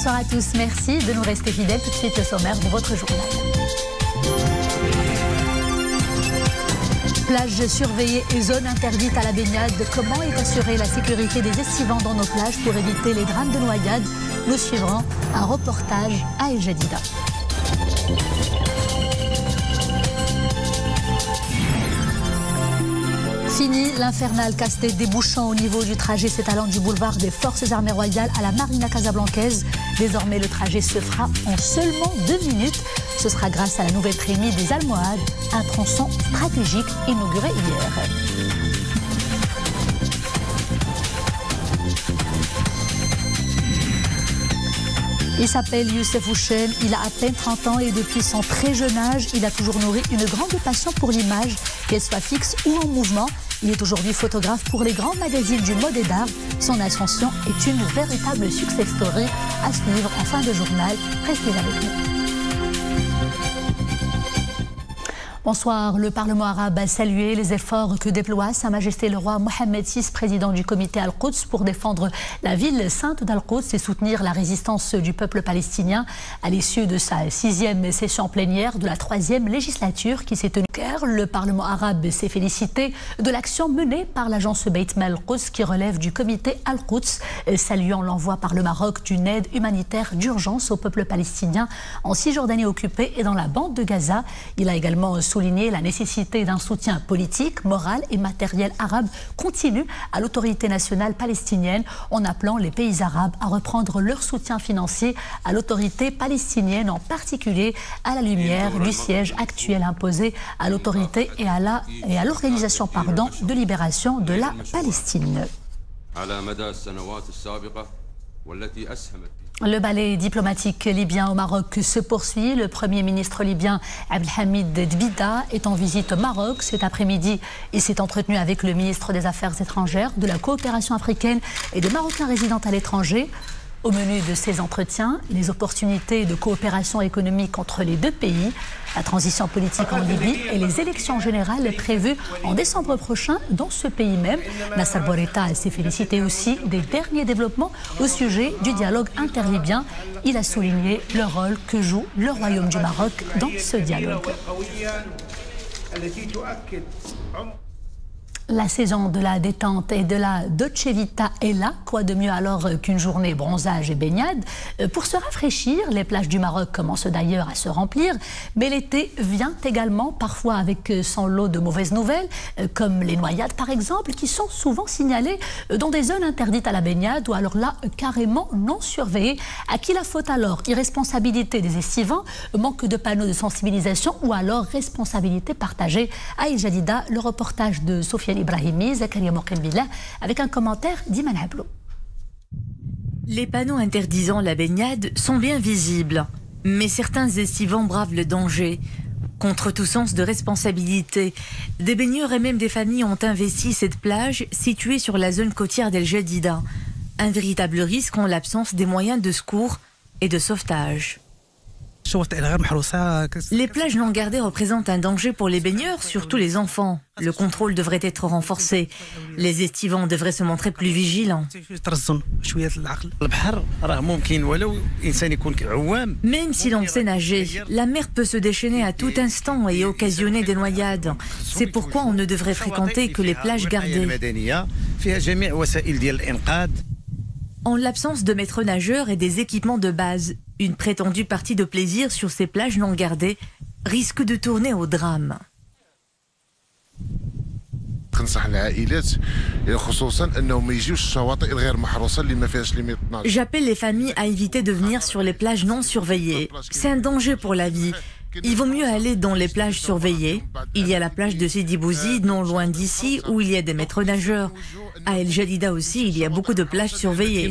Bonsoir à tous, merci de nous rester fidèles. Tout de suite le sommaire de votre journal. Plages surveillées et zones interdites à la baignade. Comment est assurée la sécurité des estivants dans nos plages pour éviter les drames de noyade? Nous suivrons un reportage à El Jadida. Fini l'infernal casse-tête des bouchons au niveau du trajet s'étalant du boulevard des Forces armées royales à la Marina casablancaise. Désormais, le trajet se fera en seulement 2 minutes. Ce sera grâce à la nouvelle trémie des Almohades, un tronçon stratégique inauguré hier. Il s'appelle Youssef Houchen, il a à peine 30 ans et depuis son très jeune âge, il a toujours nourri une grande passion pour l'image, qu'elle soit fixe ou en mouvement. Il est aujourd'hui photographe pour les grands magazines du mode et d'art. Son ascension est une véritable success story à suivre en fin de journal. Restez avec nous. Bonsoir. Le Parlement arabe a salué les efforts que déploie Sa Majesté le roi Mohammed VI, président du comité Al-Quds, pour défendre la ville sainte d'Al-Quds et soutenir la résistance du peuple palestinien à l'issue de sa 6e session plénière de la 3e législature qui s'est tenue. Le Parlement arabe s'est félicité de l'action menée par l'agence Beit Mal Al-Quds qui relève du comité Al-Quds, saluant l'envoi par le Maroc d'une aide humanitaire d'urgence au peuple palestinien en Cisjordanie occupée et dans la bande de Gaza. Il a également souligner la nécessité d'un soutien politique, moral et matériel arabe continu à l'autorité nationale palestinienne en appelant les pays arabes à reprendre leur soutien financier à l'autorité palestinienne, en particulier à la lumière du siège actuel imposé à l'autorité et à l'organisation de libération de la Palestine. Le ballet diplomatique libyen au Maroc se poursuit. Le Premier ministre libyen Abdelhamid Dbida est en visite au Maroc. Cet après-midi, il s'est entretenu avec le ministre des Affaires étrangères, de la coopération africaine et des Marocains résidant à l'étranger. Au menu de ces entretiens, les opportunités de coopération économique entre les deux pays, la transition politique en Libye et les élections générales prévues en décembre prochain dans ce pays même. Nasser Bourita s'est félicité aussi des derniers développements au sujet du dialogue interlibyen. Il a souligné le rôle que joue le Royaume du Maroc dans ce dialogue. La saison de la détente et de la Dolce Vita est là. Quoi de mieux alors qu'une journée bronzage et baignade? Pour se rafraîchir, les plages du Maroc commencent d'ailleurs à se remplir. Mais l'été vient également parfois avec son lot de mauvaises nouvelles, comme les noyades par exemple, qui sont souvent signalées dans des zones interdites à la baignade ou alors là carrément non surveillées. À qui la faute alors? Irresponsabilité des estivants, manque de panneaux de sensibilisation ou alors responsabilité partagée? À El Jadida, le reportage de Sophia Ibrahimi, Zakaria Mokhembillah, avec un commentaire d'Iman Hablou. Les panneaux interdisant la baignade sont bien visibles, mais certains estivants bravent le danger. Contre tout sens de responsabilité, des baigneurs et même des familles ont investi cette plage située sur la zone côtière d'El Jadida. Un véritable risque en l'absence des moyens de secours et de sauvetage. Les plages non gardées représentent un danger pour les baigneurs, surtout les enfants. Le contrôle devrait être renforcé. Les estivants devraient se montrer plus vigilants. Même si l'on sait nager, la mer peut se déchaîner à tout instant et occasionner des noyades. C'est pourquoi on ne devrait fréquenter que les plages gardées. En l'absence de maîtres nageurs et des équipements de base, une prétendue partie de plaisir sur ces plages non gardées risque de tourner au drame. J'appelle les familles à éviter de venir sur les plages non surveillées. C'est un danger pour la vie. Il vaut mieux aller dans les plages surveillées. Il y a la plage de Sidi Bouzid, non loin d'ici, où il y a des maîtres nageurs. À El Jadida aussi, il y a beaucoup de plages surveillées.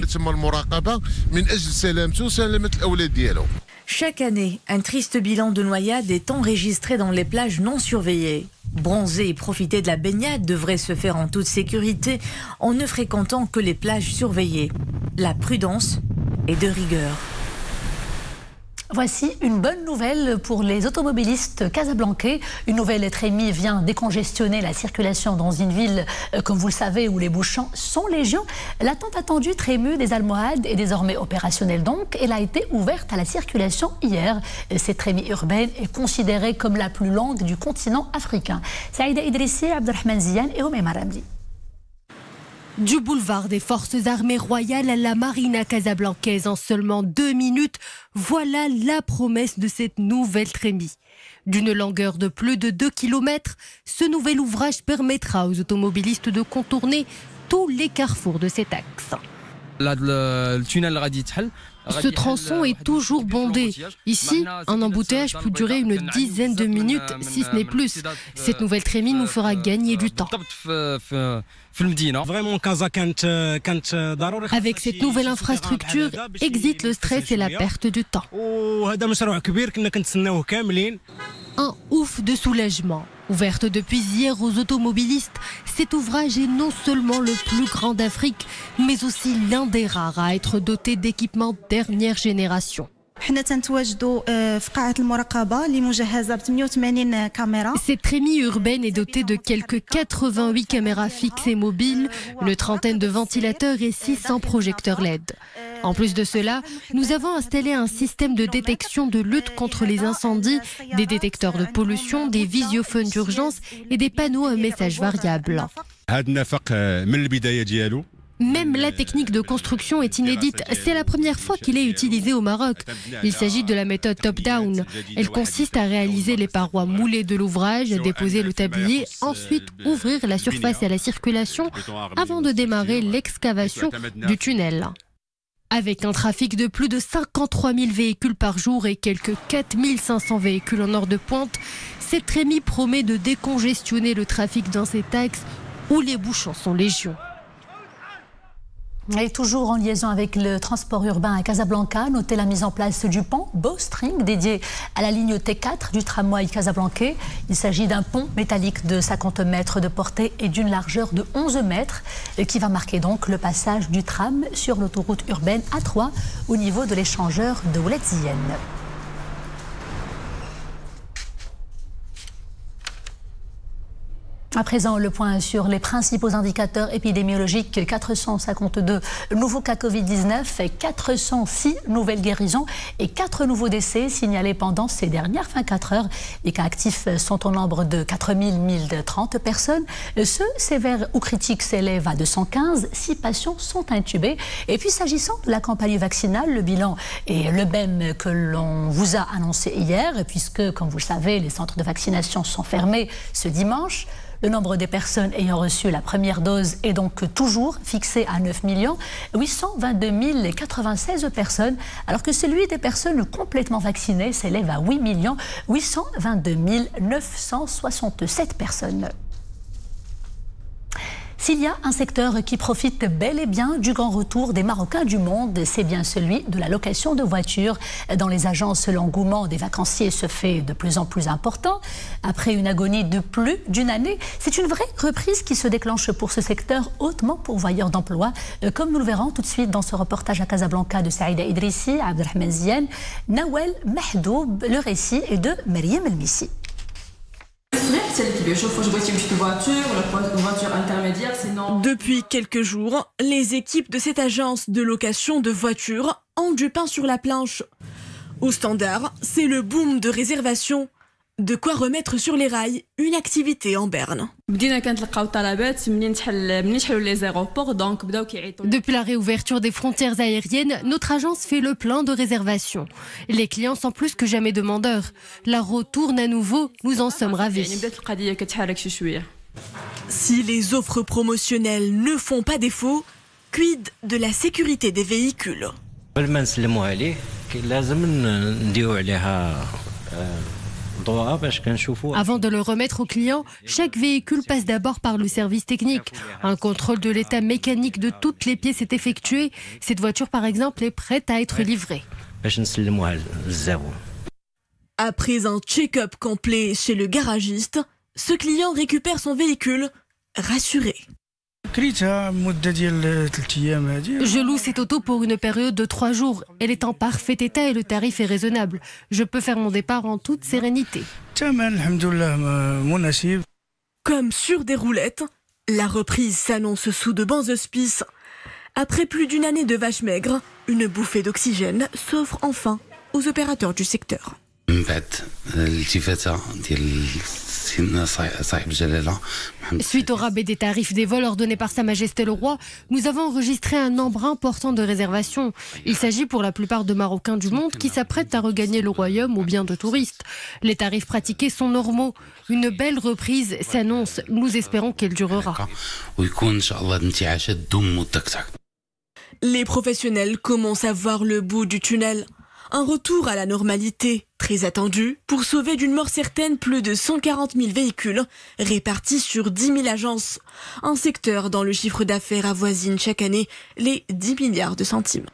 Chaque année, un triste bilan de noyades est enregistré dans les plages non surveillées. Bronzer et profiter de la baignade devrait se faire en toute sécurité en ne fréquentant que les plages surveillées. La prudence est de rigueur. Voici une bonne nouvelle pour les automobilistes casablancais. Une nouvelle Trémi vient décongestionner la circulation dans une ville, comme vous le savez, où les bouchons sont légion. La tant attendue Trému des Almohades est désormais opérationnelle donc. Elle a été ouverte à la circulation hier. Cette Trémi urbaine est considérée comme la plus longue du continent africain. Saïda Idrissi, Abdelrahman Ziane et Oumema Ramdi. Du boulevard des Forces armées royales à la marina casablancaise en seulement 2 minutes, voilà la promesse de cette nouvelle Trémi. D'une longueur de plus de 2 km, ce nouvel ouvrage permettra aux automobilistes de contourner tous les carrefours de cet axe. Ce tronçon est toujours bondé. Ici, un embouteillage peut durer une dizaine de minutes, si ce n'est plus. Cette nouvelle Trémi nous fera gagner du temps. Avec cette nouvelle infrastructure, exit le stress et la perte de temps. Un ouf de soulagement. Ouverte depuis hier aux automobilistes, cet ouvrage est non seulement le plus grand d'Afrique, mais aussi l'un des rares à être doté d'équipements dernière génération. Cette Trémi urbaine est dotée de quelques 88 caméras fixes et mobiles, une trentaine de ventilateurs et 600 projecteurs LED. En plus de cela, nous avons installé un système de détection de lutte contre les incendies, des détecteurs de pollution, des visiophones d'urgence et des panneaux à messages variables. Même la technique de construction est inédite. C'est la première fois qu'il est utilisé au Maroc. Il s'agit de la méthode top-down. Elle consiste à réaliser les parois moulées de l'ouvrage, déposer le tablier, ensuite ouvrir la surface à la circulation avant de démarrer l'excavation du tunnel. Avec un trafic de plus de 53 000 véhicules par jour et quelques 4 500 véhicules en heure de pointe, cette Trémi promet de décongestionner le trafic dans cet axe où les bouchons sont légion. Et toujours en liaison avec le transport urbain à Casablanca, notez la mise en place du pont Bowstring dédié à la ligne T4 du tramway casablancais. Il s'agit d'un pont métallique de 50 mètres de portée et d'une largeur de 11 mètres qui va marquer donc le passage du tram sur l'autoroute urbaine A3 au niveau de l'échangeur de Oulet-Zienne. À présent, le point sur les principaux indicateurs épidémiologiques. 452 nouveaux cas Covid-19, 406 nouvelles guérisons et 4 nouveaux décès signalés pendant ces dernières 24 heures. Les cas actifs sont au nombre de 4 1030 personnes. Ceux sévères ou critiques s'élèvent à 215. 6 patients sont intubés. Et puis, s'agissant de la campagne vaccinale, le bilan est le même que l'on vous a annoncé hier, puisque, comme vous le savez, les centres de vaccination sont fermés ce dimanche. Le nombre des personnes ayant reçu la première dose est donc toujours fixé à 9 822 096 personnes, alors que celui des personnes complètement vaccinées s'élève à 8 822 967 personnes. S'il y a un secteur qui profite bel et bien du grand retour des Marocains du monde, c'est bien celui de la location de voitures. Dans les agences, l'engouement des vacanciers se fait de plus en plus important. Après une agonie de plus d'une année, c'est une vraie reprise qui se déclenche pour ce secteur hautement pourvoyeur d'emplois, comme nous le verrons tout de suite dans ce reportage à Casablanca de Saïda Idrissi, Abdelrahman Ziane, Nawel Mahdoub. Le récit est de Mariam Elmissi. Depuis quelques jours, les équipes de cette agence de location de voitures ont du pain sur la planche. Au standard, c'est le boom de réservation. De quoi remettre sur les rails une activité en berne. Depuis la réouverture des frontières aériennes, notre agence fait le plein de réservations. Les clients sont plus que jamais demandeurs. La roue tourne à nouveau, nous en sommes ravis. Si les offres promotionnelles ne font pas défaut, quid de la sécurité des véhicules? Avant de le remettre au client, chaque véhicule passe d'abord par le service technique. Un contrôle de l'état mécanique de toutes les pièces est effectué. Cette voiture, par exemple, est prête à être livrée. Après un check-up complet chez le garagiste, ce client récupère son véhicule rassuré. Je loue cette auto pour une période de 3 jours. Elle est en parfait état et le tarif est raisonnable. Je peux faire mon départ en toute sérénité. Comme sur des roulettes, la reprise s'annonce sous de bons auspices. Après plus d'une année de vache maigre, une bouffée d'oxygène s'offre enfin aux opérateurs du secteur. Suite au rabais des tarifs des vols ordonnés par Sa Majesté le Roi, nous avons enregistré un nombre important de réservations. Il s'agit pour la plupart de Marocains du monde qui s'apprêtent à regagner le royaume ou bien de touristes. Les tarifs pratiqués sont normaux. Une belle reprise s'annonce. Nous espérons qu'elle durera. Les professionnels commencent à voir le bout du tunnel. Un retour à la normalité, très attendu, pour sauver d'une mort certaine plus de 140 000 véhicules répartis sur 10 000 agences. Un secteur dont le chiffre d'affaires avoisine chaque année les 10 milliards de centimes.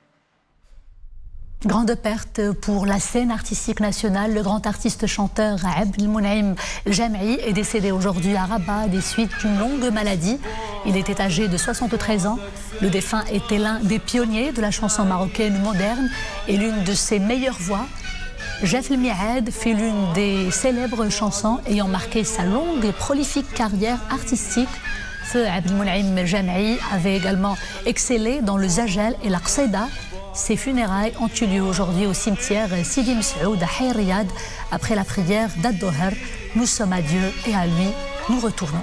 Grande perte pour la scène artistique nationale. Le grand artiste-chanteur Abdelmoun'im Jam'i est décédé aujourd'hui à Rabat des suites d'une longue maladie. Il était âgé de 73 ans. Le défunt était l'un des pionniers de la chanson marocaine moderne et l'une de ses meilleures voix. Jef El Miad fait l'une des célèbres chansons ayant marqué sa longue et prolifique carrière artistique. Feu Abdelmoun'im Jam'i avait également excellé dans le Zajal et la Qsida. Ses funérailles ont eu lieu aujourd'hui au cimetière Sidi Messaoud à Hay Riyad après la prière d'Ad-Doher. Nous sommes à Dieu et à lui, nous retournons.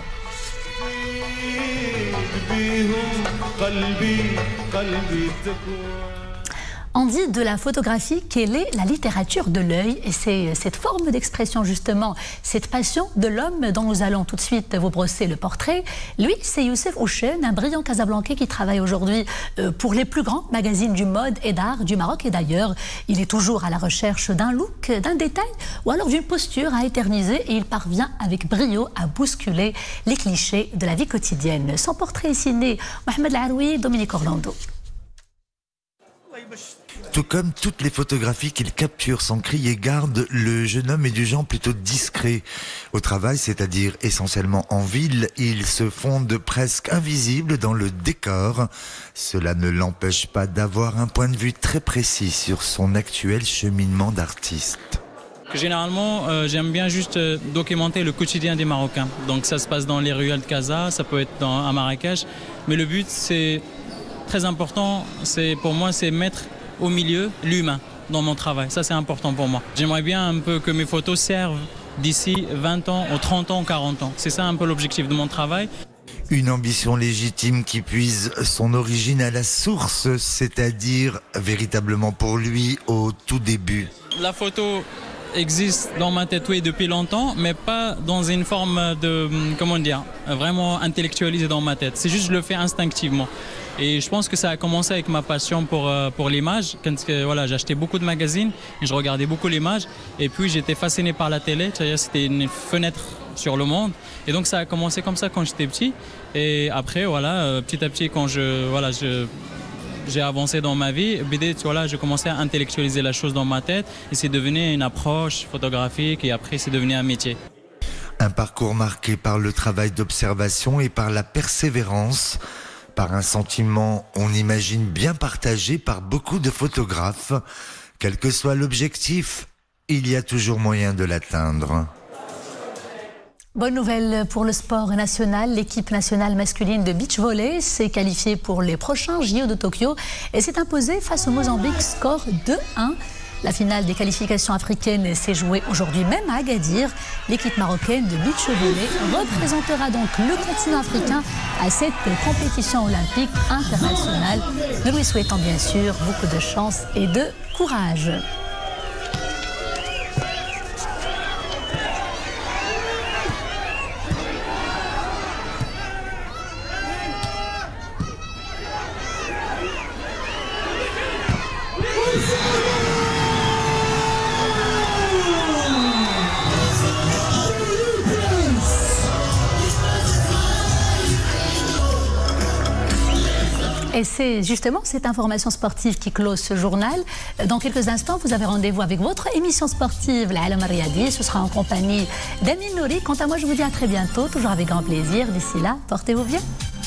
On dit de la photographie qu'elle est la littérature de l'œil et c'est cette forme d'expression justement, cette passion de l'homme dont nous allons tout de suite vous brosser le portrait. Lui, c'est Youssef Ouchen, un brillant Casablancais qui travaille aujourd'hui pour les plus grands magazines du mode et d'art du Maroc et d'ailleurs. Il est toujours à la recherche d'un look, d'un détail ou alors d'une posture à éterniser et il parvient avec brio à bousculer les clichés de la vie quotidienne. Son portrait est signé Mohamed Laroui, Dominique Orlando. Tout comme toutes les photographies qu'il capture sans crier garde, le jeune homme est du genre plutôt discret. Au travail, c'est-à-dire essentiellement en ville, il se fonde presque invisible dans le décor. Cela ne l'empêche pas d'avoir un point de vue très précis sur son actuel cheminement d'artiste. Généralement, j'aime bien juste documenter le quotidien des Marocains. Donc ça se passe dans les ruelles de Casa, ça peut être à Marrakech. Mais le but, c'est très important, pour moi, c'est mettre au milieu l'humain dans mon travail. Ça, c'est important pour moi. J'aimerais bien un peu que mes photos servent d'ici 20 ans, ou 30 ans, 40 ans. C'est ça un peu l'objectif de mon travail. Une ambition légitime qui puise son origine à la source, c'est-à-dire véritablement pour lui au tout début. La photo existe dans ma tête, oui, depuis longtemps, mais pas dans une forme de, comment dire, vraiment intellectualisée dans ma tête. C'est juste, je le fais instinctivement. Et je pense que ça a commencé avec ma passion pour l'image. Voilà, j'achetais beaucoup de magazines et je regardais beaucoup l'image. Et puis j'étais fasciné par la télé, c'était une fenêtre sur le monde. Et donc ça a commencé comme ça quand j'étais petit. Et après, voilà, petit à petit, quand j'ai avancé dans ma vie, voilà, je commençais à intellectualiser la chose dans ma tête. Et c'est devenu une approche photographique et après c'est devenu un métier. Un parcours marqué par le travail d'observation et par la persévérance. Par un sentiment, on imagine, bien partagé par beaucoup de photographes. Quel que soit l'objectif, il y a toujours moyen de l'atteindre. Bonne nouvelle pour le sport national. L'équipe nationale masculine de beach volley s'est qualifiée pour les prochains JO de Tokyo et s'est imposée face au Mozambique, score 2-1. La finale des qualifications africaines s'est jouée aujourd'hui même à Agadir. L'équipe marocaine de beach volley représentera donc le continent africain à cette compétition olympique internationale. Nous lui souhaitons bien sûr beaucoup de chance et de courage. Et c'est justement cette information sportive qui close ce journal. Dans quelques instants, vous avez rendez-vous avec votre émission sportive, l'Alam Riyadi. Ce sera en compagnie d'Amin Nouri. Quant à moi, je vous dis à très bientôt, toujours avec grand plaisir. D'ici là, portez-vous bien.